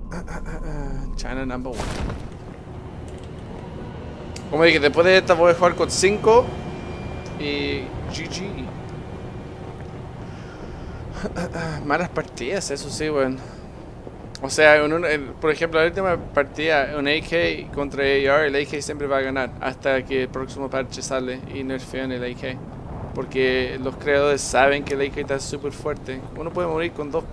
China number one. Como dije, después de esta voy a jugar con 5 y GG. Malas partidas, eso sí, weón. O sea, por ejemplo, la última partida, un AK contra AR, el AK siempre va a ganar hasta que el próximo parche sale y nerfean el AK. Porque los creadores saben que el AK está súper fuerte. Uno puede morir con 2.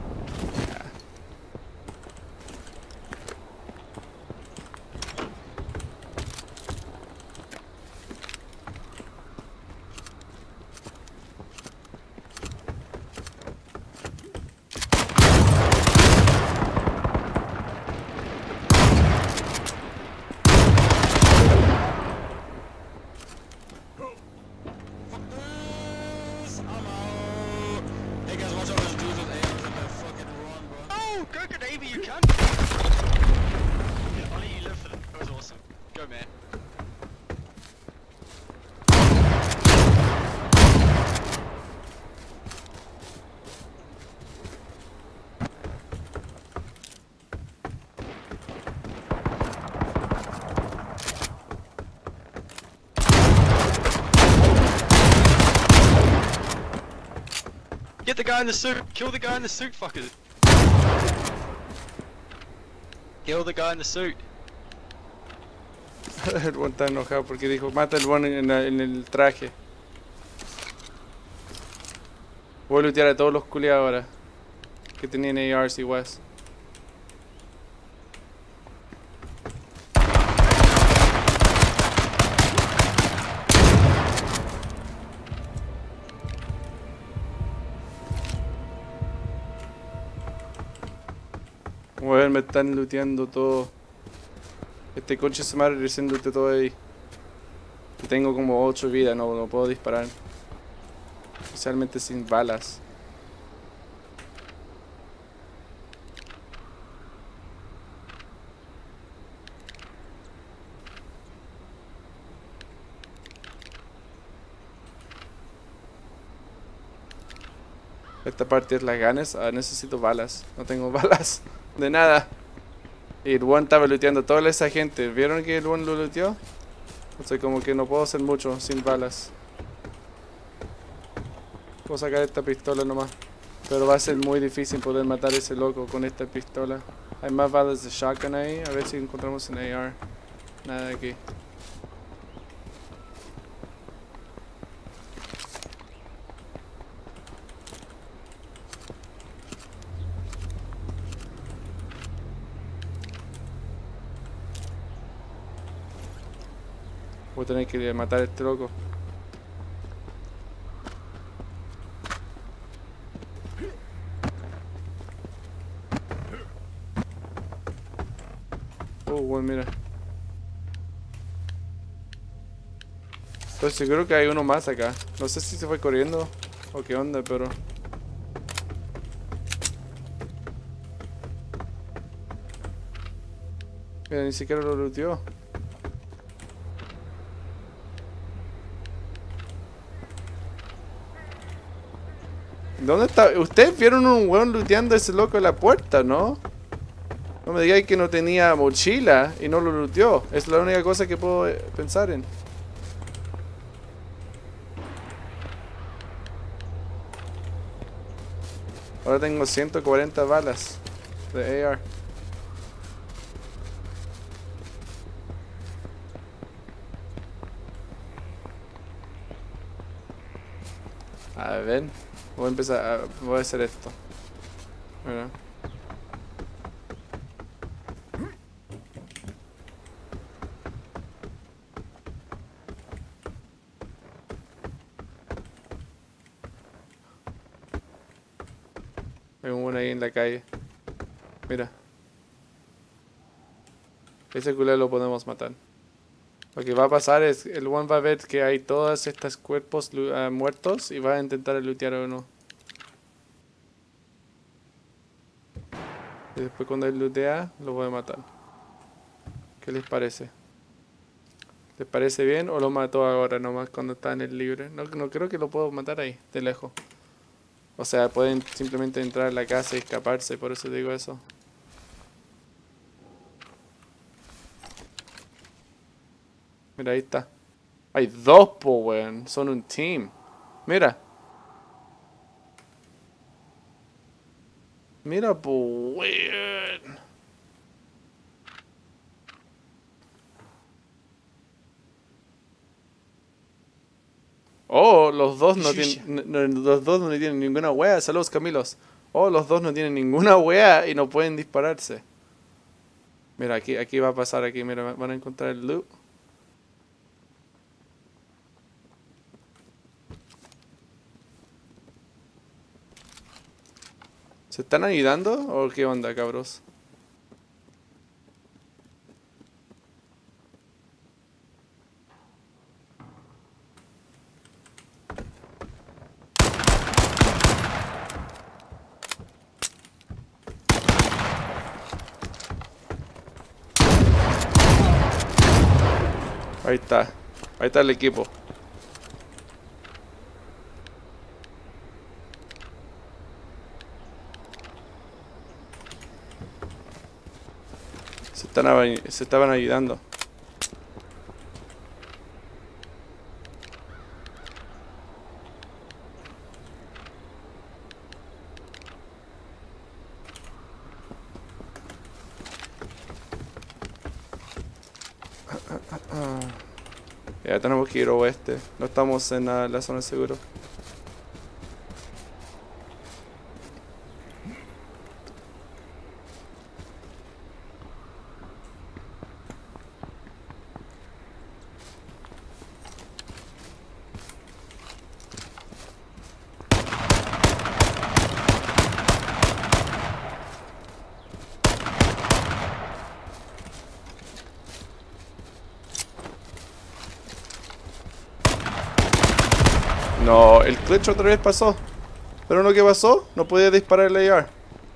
Get the guy in the suit! Kill the guy in the suit, fuckers! Kill the guy in the suit! El buen está enojado porque dijo, mata el buen en el traje. Voy a lootear a todos los culiados ahora que tenían ARs y WAS. Bueno, me están looteando todo. Este coche se me recién looteó todo ahí. Y tengo como 8 vidas, no puedo disparar. Especialmente sin balas. Esta parte es las ganas. Necesito balas. No tengo balas. De nada. Y el one estaba looteando a toda esa gente. ¿Vieron que el one lo looteó? O sea, como que no puedo hacer mucho sin balas. Puedo sacar esta pistola nomás. Pero va a ser muy difícil poder matar a ese loco con esta pistola. Hay más balas de shotgun ahí. A ver si encontramos un AR. Nada de aquí. Voy a tener que matar a este loco. Bueno, mira. Estoy seguro que hay uno más acá. No sé si se fue corriendo o qué onda, pero... Mira, ni siquiera lo looteó. ¿Dónde está? Ustedes vieron un weón looteando a ese loco en la puerta, ¿no? No me digáis que no tenía mochila y no lo looteó. Es la única cosa que puedo pensar en. Ahora tengo 140 balas de AR. A ver, voy a empezar voy a hacer esto. Mira. Hay uno ahí en la calle. Mira. Ese culero lo podemos matar. Lo que va a pasar es el one va a ver que hay todos estos cuerpos muertos y va a intentar lootear a uno. Y después cuando él lootea, lo voy a matar. ¿Qué les parece? ¿Les parece bien o lo mató ahora nomás cuando está en el libre? No creo que lo puedo matar ahí, de lejos. O sea, pueden simplemente entrar a la casa y escaparse, por eso digo eso. Mira, ahí está. Hay dos, po, weón. Son un team. Mira. Mira, po, weón. Oh, los dos no tienen. Los dos no tienen ninguna wea. Saludos, Camilos. Oh, los dos no tienen ninguna wea y no pueden dispararse. Mira, aquí va a pasar, aquí, mira, van a encontrar el loot. ¿Se están ayudando o qué onda, cabros? Ahí está. Ahí está el equipo. Se estaban ayudando. Ya tenemos que ir oeste. No estamos en la zona segura. No, el clutch otra vez pasó. Pero no, ¿qué pasó? No podía disparar el AR.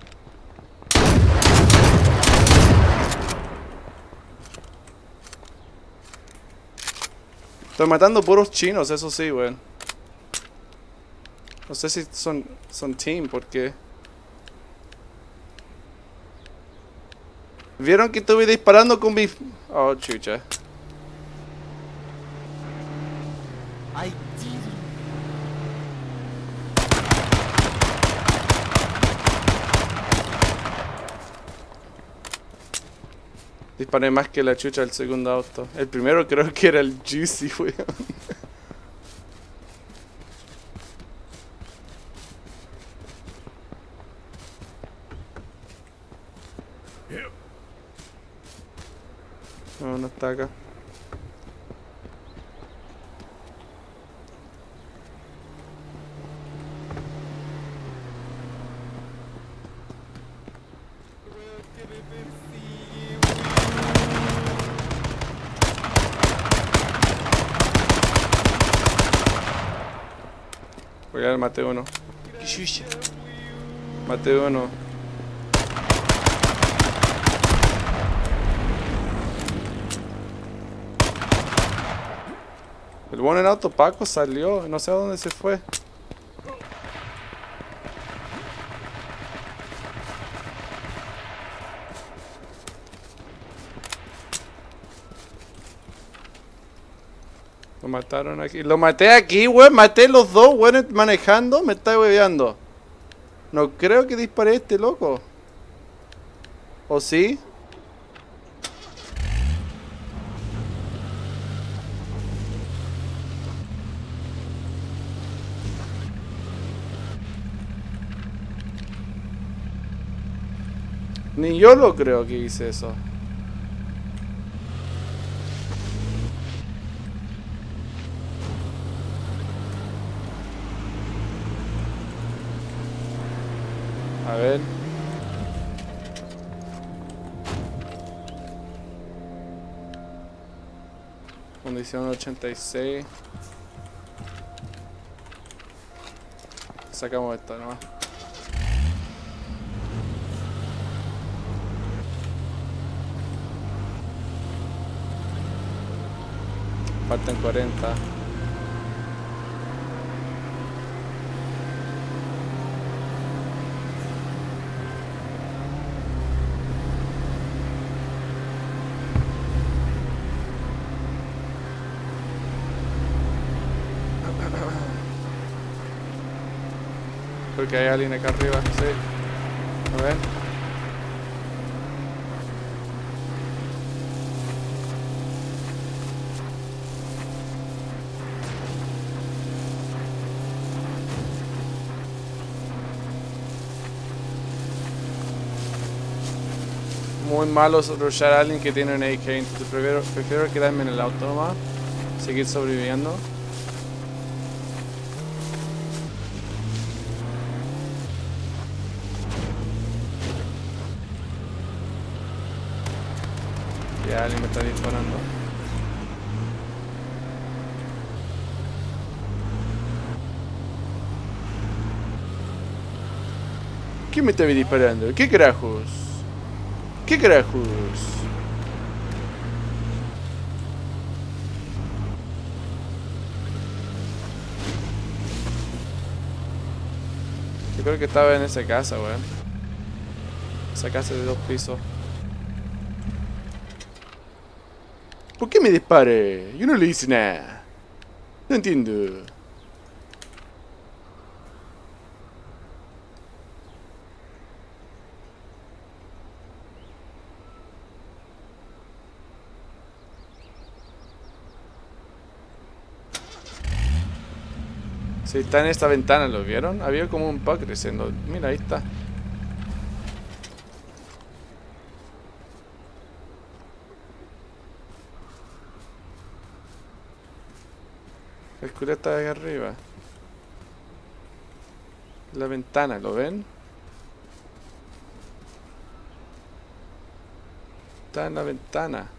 Estoy matando puros chinos, eso sí, weón. No sé si son team, porque... ¿Vieron que estuve disparando con mi... Oh, chucha. I did. Disparé más que la chucha del segundo auto. El primero creo que era el Juicy, weón. No, no está acá. Voy a ver, maté uno. Maté uno. El bueno en auto Paco salió, no sé a dónde se fue. Lo mataron aquí. Lo maté aquí, weón. Maté los dos, weón, manejando. Me está hueveando. No creo que disparé a este loco. ¿O sí? Ni yo lo creo que hice eso. A ver. Condición 86. Sacamos esto nomás. Faltan 40. Creo que hay alguien acá arriba, sí. A ver. Muy malo rushar a alguien que tiene un AK, entonces prefiero quedarme en el auto nomás, seguir sobreviviendo. Ya alguien me está disparando. ¿Quién me está disparando? ¿Qué carajos? ¿Qué carajos? Yo creo que estaba en esa casa, weón. Esa casa de 2 pisos. ¿Por qué me dispare? Yo no le hice nada. No entiendo. Si está en esta ventana, ¿lo vieron? Había como un bug creciendo. Mira, ahí está. El culo está ahí arriba. La ventana, ¿lo ven? Está en la ventana.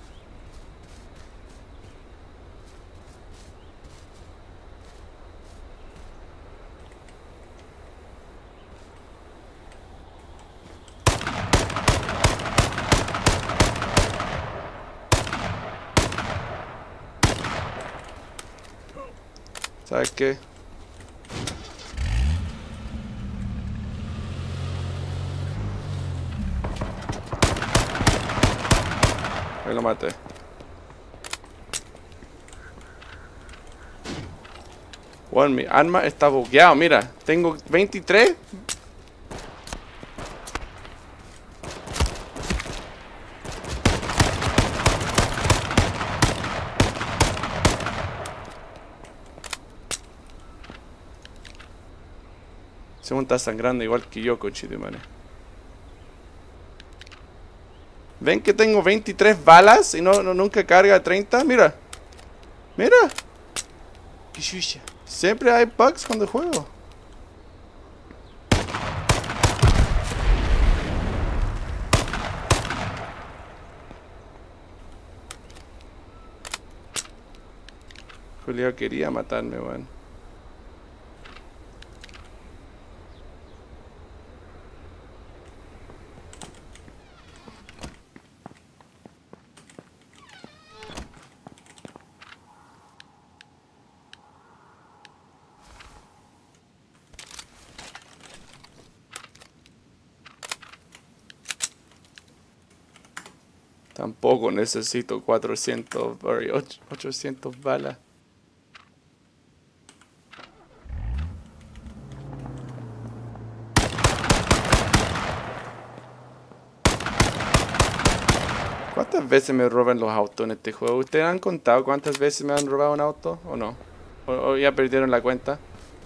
¿Sabes qué? Ahí lo maté. Bueno, mi arma está bugueado, mira. Tengo 23. Según está sangrando igual que yo, conchetumare. ¿Ven que tengo 23 balas y nunca carga 30? Mira. Mira. Qué chucha. Siempre hay bugs cuando juego. Julio quería matarme, weón. Tampoco necesito 400 o 800 balas. ¿Cuántas veces me roban los autos en este juego? ¿Ustedes han contado cuántas veces me han robado un auto o no? ¿O ya perdieron la cuenta?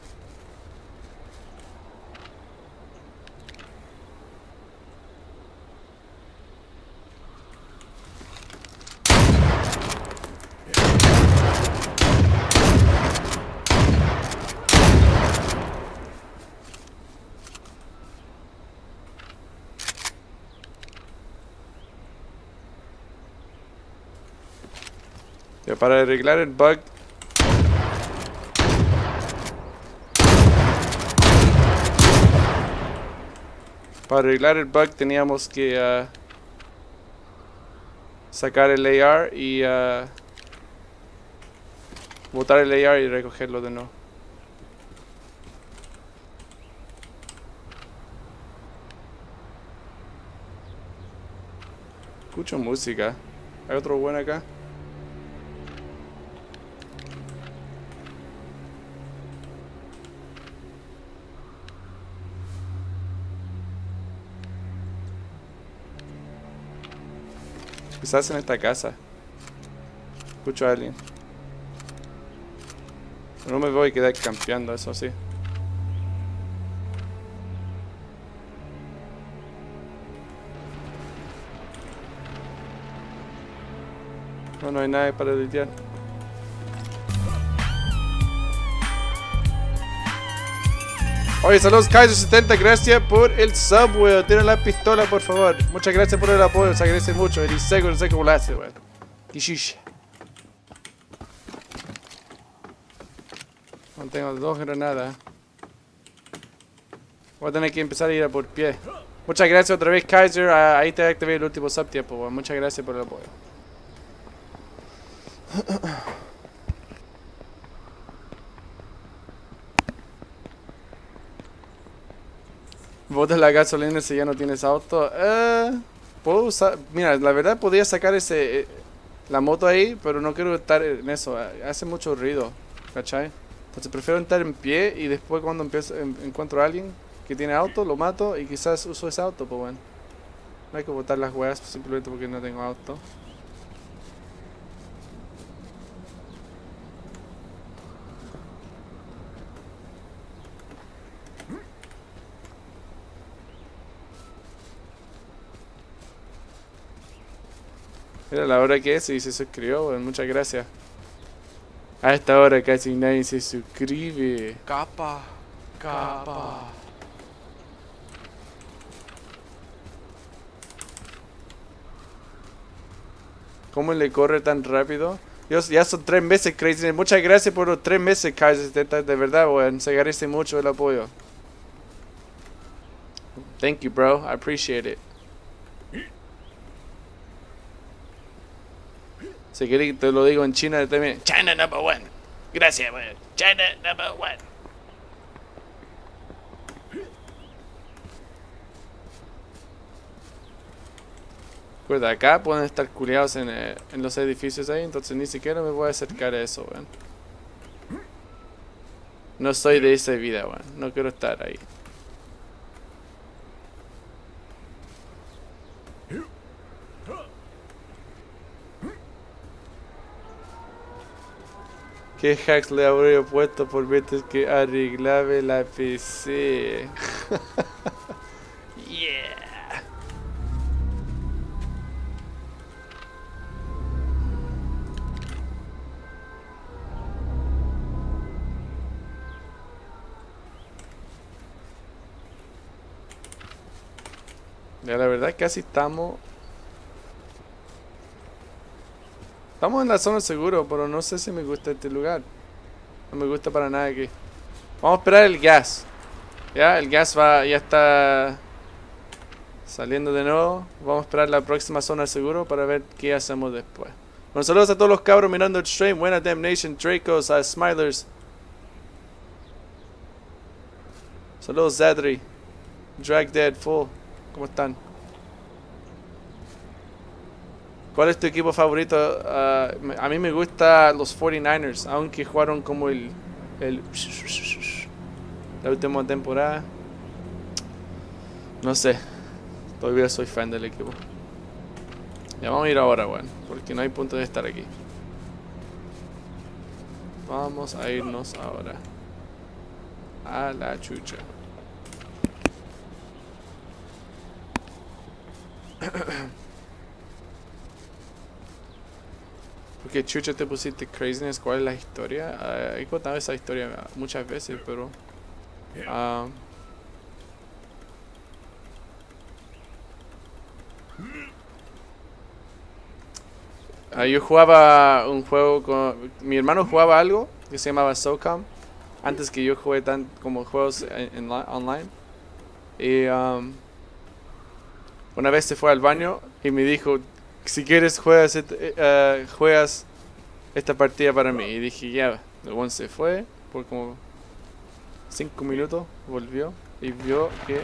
Ya para arreglar el bug. Para arreglar el bug teníamos que sacar el AR y botar el AR y recogerlo de nuevo. Escucho música. ¿Hay otro bueno acá? Quizás en esta casa. Escucho a alguien. No me voy a quedar campeando, eso sí. No, no hay nadie para lidiar. Oye, saludos Kaiser70, gracias por el sub, weón. Tira la pistola, por favor. Muchas gracias por el apoyo, se agradece mucho. No sé cómo lo hace, weón. Kishish. No tengo 2 granadas. Voy a tener que empezar a ir a por pie. Muchas gracias otra vez, Kaiser. Ahí te activé el último sub tiempo, weón. Muchas gracias por el apoyo. Botas la gasolina si ya no tienes auto. Puedo usar. Mira, la verdad podría sacar la moto ahí, pero no quiero estar en eso. Hace mucho ruido, ¿cachai? Entonces prefiero estar en pie y después cuando encuentro a alguien que tiene auto, lo mato y quizás uso ese auto, pues bueno. No hay que botar las weas simplemente porque no tengo auto. Mira la hora que es y se suscribió, bueno, muchas gracias. A esta hora casi nadie se suscribe. Capa. Capa. ¿Cómo le corre tan rápido? Ya son 3 meses, Crazy. Muchas gracias por los 3 meses, Kaiser. De verdad, weón. Se agradece mucho el apoyo. Thank you, bro. I appreciate it. Si querés te lo digo en China también. China number 1. Gracias, weón. China number 1. Pues acá pueden estar culiados en los edificios ahí, entonces ni siquiera me voy a acercar a eso, weón. No soy de esa vida, weón. No quiero estar ahí. ¿Qué hacks le habría puesto por veces que arreglaba la PC? Yeah. Ya la verdad casi estamos en la zona seguro, pero no sé si me gusta este lugar. No me gusta para nada aquí. Vamos a esperar el gas. Ya, el gas ya está saliendo de nuevo. Vamos a esperar la próxima zona seguro para ver qué hacemos después. Bueno, saludos a todos los cabros mirando el stream. Buena Damnation, Dracos, a Smilers. Saludos Zadri, Drag Dead, Full. ¿Cómo están? ¿Cuál es tu equipo favorito? A mí me gustan los 49ers, aunque jugaron como la última temporada. No sé, todavía soy fan del equipo. Ya vamos a ir ahora, weón, porque no hay punto de estar aquí. Vamos a irnos ahora. A la chucha. Porque chucha te pusiste Craziness, ¿cuál es la historia? He contado esa historia muchas veces, pero... yo jugaba un juego con... Mi hermano jugaba algo que se llamaba SOCOM. Antes que yo jugué como juegos online. Y una vez se fue al baño y me dijo... Si quieres juegas esta partida para mí. Y dije ya, el one se fue por como 5 minutos, volvió y vio que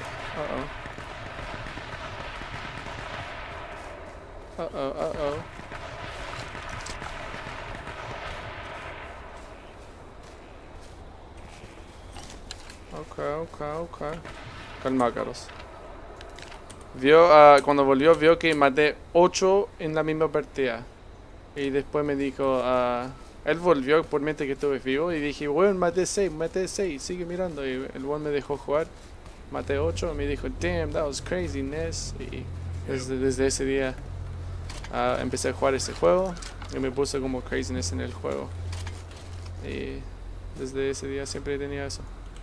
ok. Calma, Carlos. Vio, cuando volvió, vio que maté 8 en la misma partida. Y después me dijo, él volvió por mente que estuve vivo. Y dije, bueno, maté 6, sigue mirando. Y el weón me dejó jugar. Maté 8 y me dijo, damn, that was crazy, Ness. Y desde ese día empecé a jugar ese juego. Y me puse como craziness en el juego. Y desde ese día siempre tenía eso.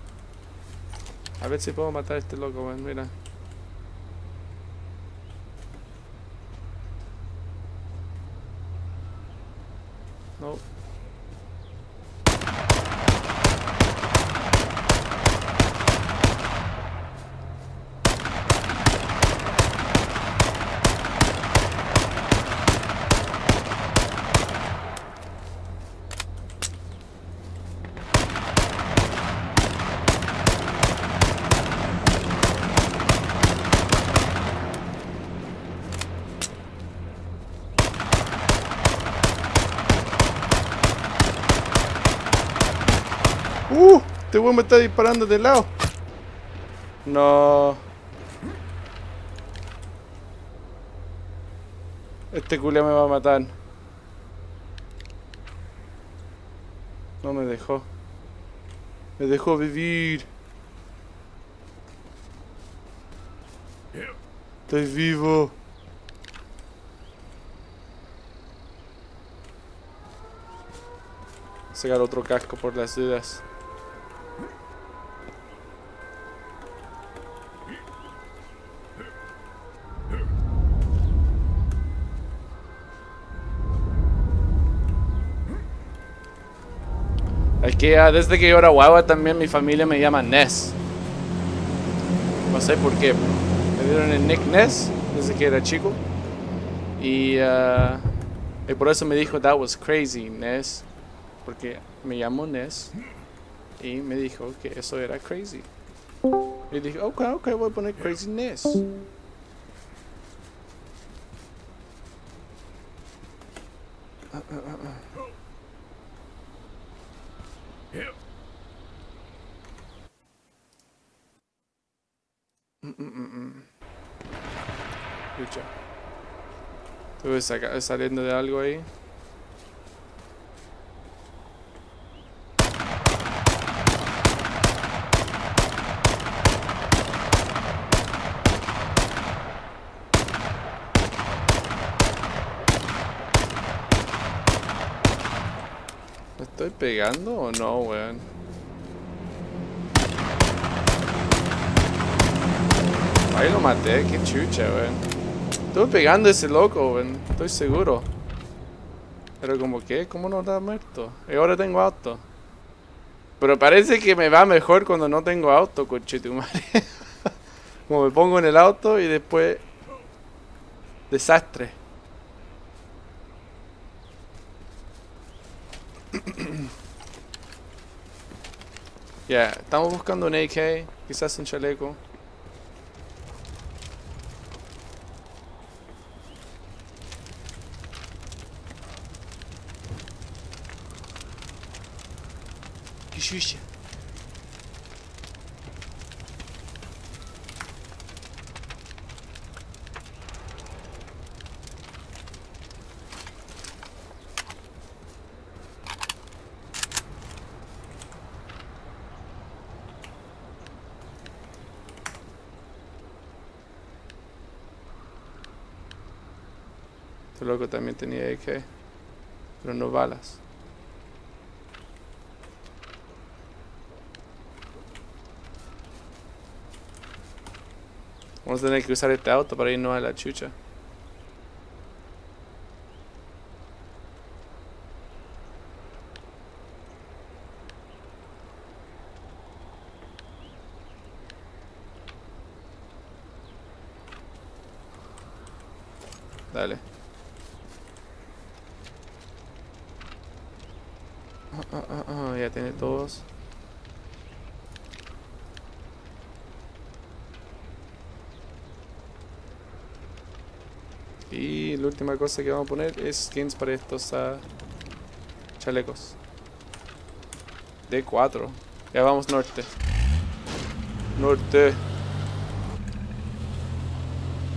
A ver si puedo matar a este loco, weón, mira. No. Este weón me está disparando de lado. No. Este culo me va a matar. No me dejó. Me dejó vivir. Estoy vivo. Sacar otro casco por las dudas. Es que desde que yo era guagua también mi familia me llama Ness. No sé por qué, pero me dieron el nick Ness desde que era chico. Y por eso me dijo, that was crazy, Ness. Porque me llamo Ness. Y me dijo que eso era crazy. Y dije, ok, voy a poner crazy Ness. Lucha. Estuve saliendo de algo ahí. ¿Me estoy pegando o no, weón? Ahí lo maté, qué chucha, weón. Estuve pegando a ese loco, weón. Estoy seguro. Pero como que, ¿cómo no está muerto? Y ahora tengo auto. Pero parece que me va mejor cuando no tengo auto, conchetumare. Como me pongo en el auto y después... desastre. Ya, estamos buscando un AK, quizás un chaleco. ¡Qué sucia! Este loco también tenía AK, pero no balas. Vamos a tener que usar este auto para irnos a la chucha. Dale. Ya tiene todos. Y la última cosa que vamos a poner es skins para estos chalecos. D4. Ya vamos norte. Norte.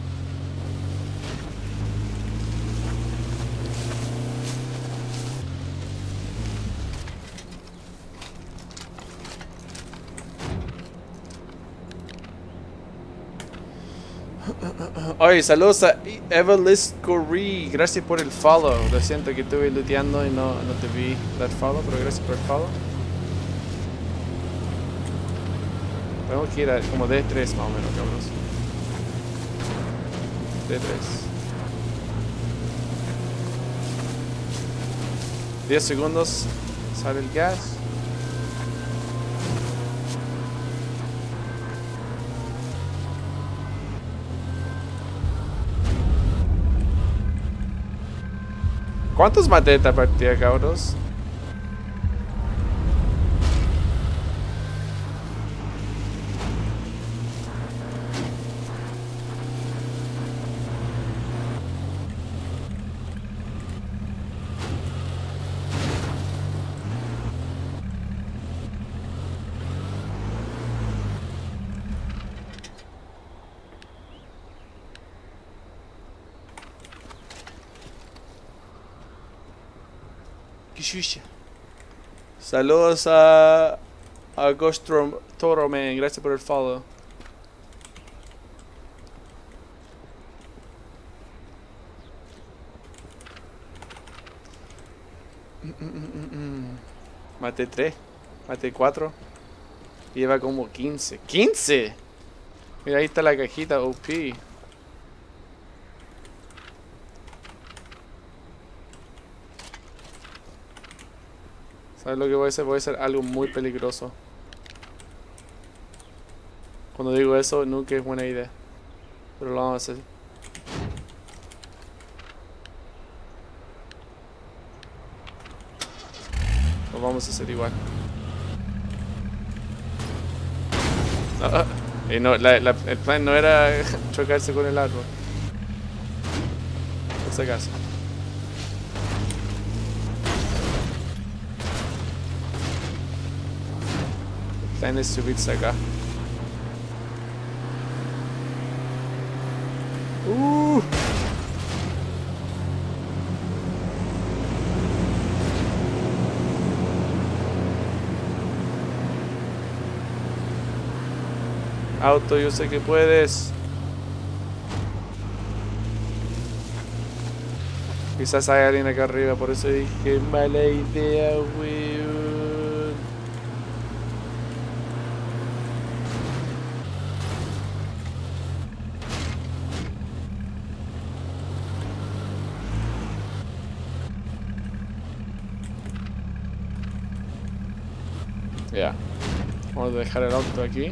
Oye, saludos a Evelyn Corey. Gracias por el follow. Lo siento que estuve looteando y no te vi dar follow, pero gracias por el follow. Tenemos que ir a como D3 más o menos, cabros. D3. 10 segundos. Sale el gas. ¿Cuántos maté esta partida, cabros? Saludos a Ghost Toro Man, gracias por el follow. Maté 3, maté 4. Lleva como 15. ¡15! Mira, ahí está la cajita OP. ¿Sabes lo que voy a hacer? Voy a hacer algo muy peligroso. Cuando digo eso, nunca es buena idea. Pero lo vamos a hacer. Lo vamos a hacer igual. Y no, el plan no era chocarse con el árbol. Por si acaso. El plan es subirse acá. Auto, yo sé que puedes. Quizás hay alguien acá arriba, por eso dije mala idea, weón. Ya. Vamos a dejar el auto aquí.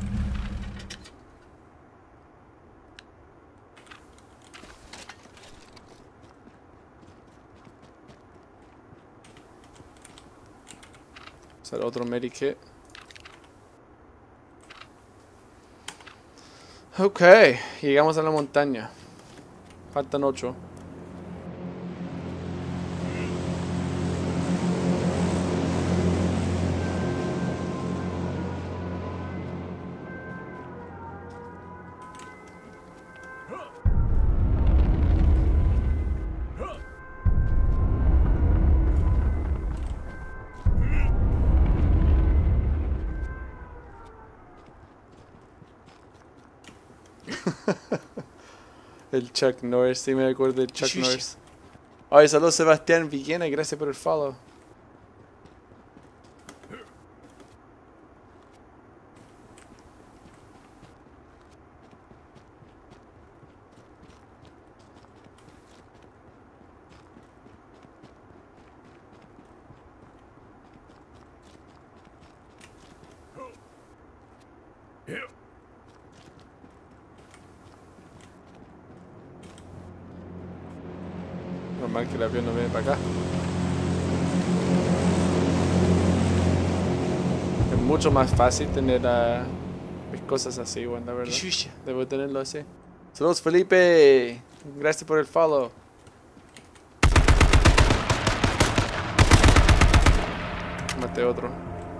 Hacer otro medikit. Ok, llegamos a la montaña. Faltan 8. El Chuck Norris, sí me acuerdo del Chuck Norris. Ay, saludos Sebastián Villena, gracias por el follow. Normal que el avión no viene para acá. Es mucho más fácil tener cosas así, bueno, la verdad. Debo tenerlo así. Saludos Felipe, gracias por el follow. Maté otro.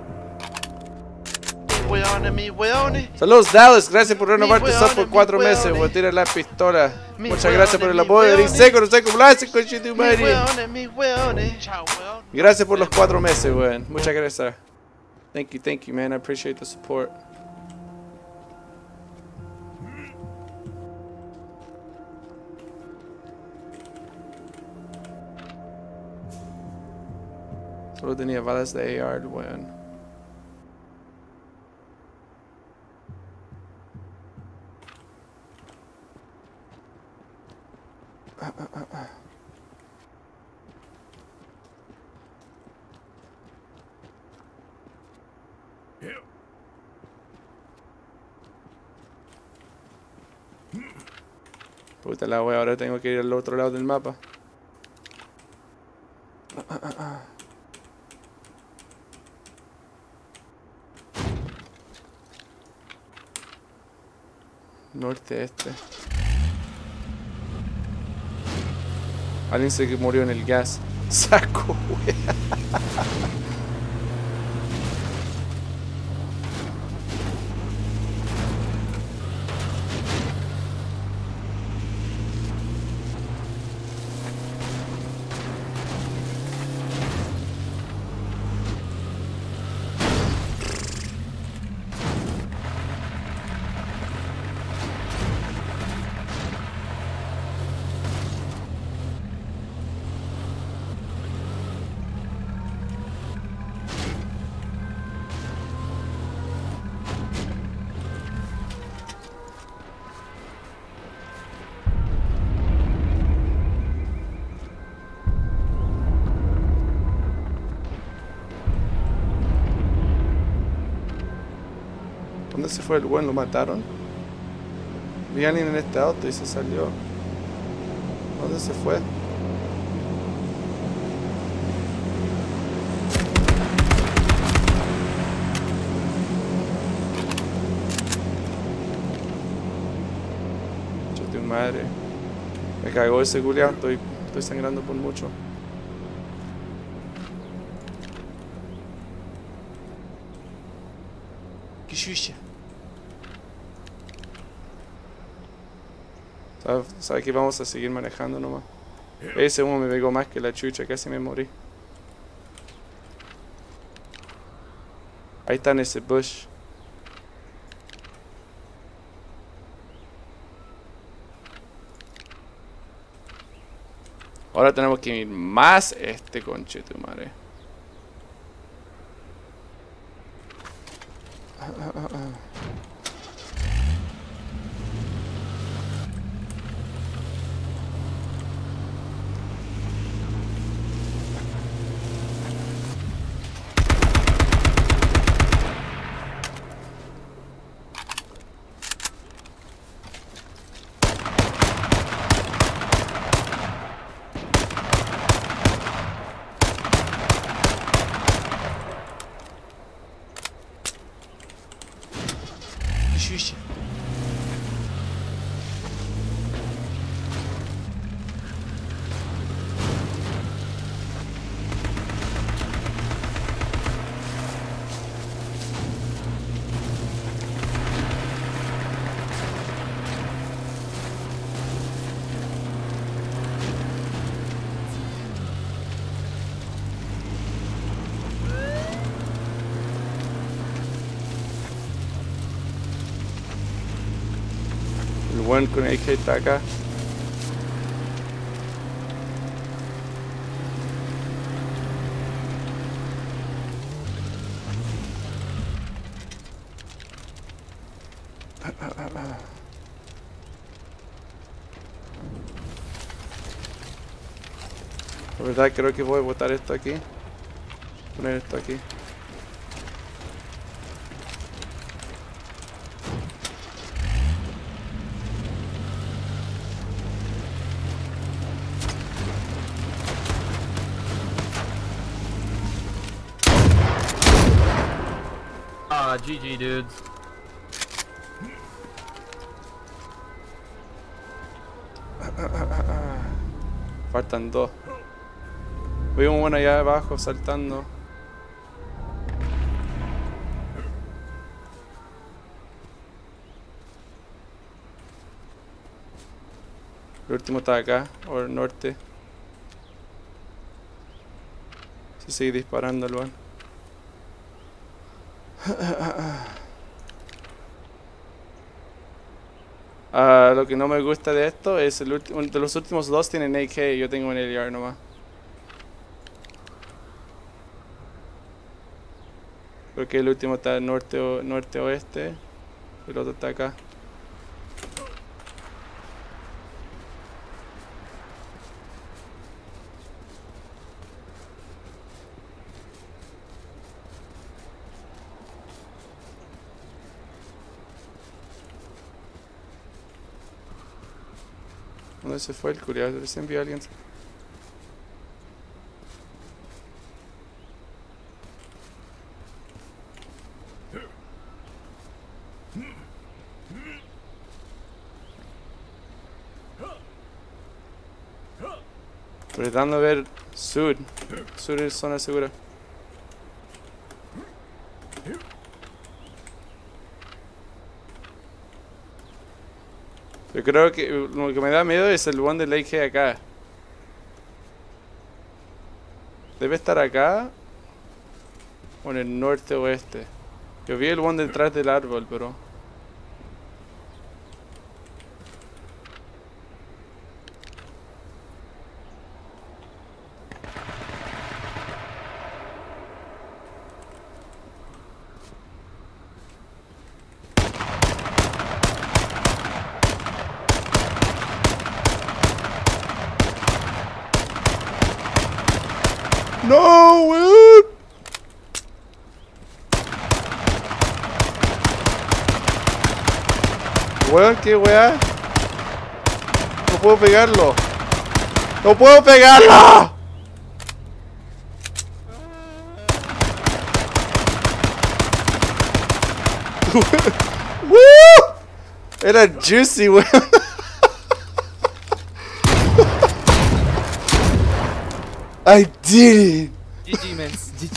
Saludos Dallas, gracias por renovar tu sub por 4 meses. Voy a tirar la pistola. Muchas gracias por el apoyo. Eriseco, no sé cómo lo hace con Chitumari. Gracias por los 4 meses, weón. Muchas gracias. Thank you, man. I appreciate the support. Solo tenía balas de AR, weón. Puta la wea, ahora tengo que ir al otro lado del mapa. Norte, este. Alguien se murió en el gas. Saco, wea. ¿Dónde se fue el weón? ¿Lo mataron? Vi a alguien en este auto y se salió. ¿Dónde se fue? Yo tu madre. Me cagó ese culiao. Estoy sangrando por mucho. Qué chucha. ¿Sabes que vamos a seguir manejando nomás? Ese uno me pegó más que la chucha, casi me morí. Ahí está en ese bush. Ahora tenemos que ir más este conchetumare. Xuxa. El buen con el que está acá. La verdad creo que voy a botar esto aquí. Poner esto aquí. GG, dudes. Faltan dos. Veo uno allá abajo saltando. El último está acá, o al norte. Se sigue disparando el weón. Lo que no me gusta de esto es el último, de los últimos dos tienen AK, yo tengo un AR nomás. Porque el último está norte-oeste. Y el otro está acá. ¿Dónde se fue el culiado? ¿Se envió a alguien? Estoy tratando de ver sur. Sur es zona segura. Yo creo que lo que me da miedo es el one de Lake G acá. Debe estar acá o en el norte oeste. Yo vi el one detrás del árbol, pero... No, weón. Weón, qué weá. No puedo pegarlo. No puedo pegarlo. ¡Woo! Era juicy, weón. I did it! GG, man. GG,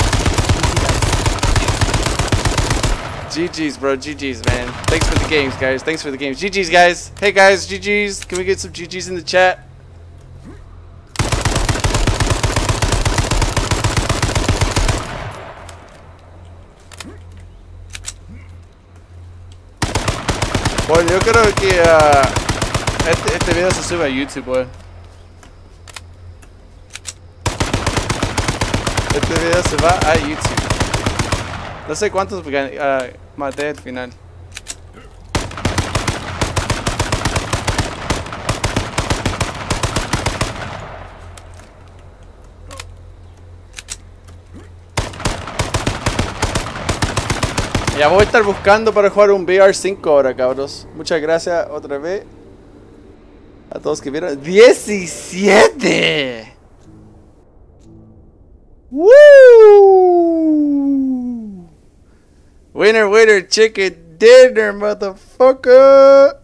GG's, bro. GG's, man. Thanks for the games, guys. Thanks for the games. GG's, guys. Hey, guys. GG's. Can we get some GG's in the chat? Bueno, yo creo que este video se sube a YouTube, weón. Este video se va a YouTube. No sé cuántos maté al final. Ya voy a estar buscando para jugar un VR5 ahora, cabros. Muchas gracias otra vez a todos que vieron. ¡17! Woo! Winner, winner, chicken dinner, motherfucker!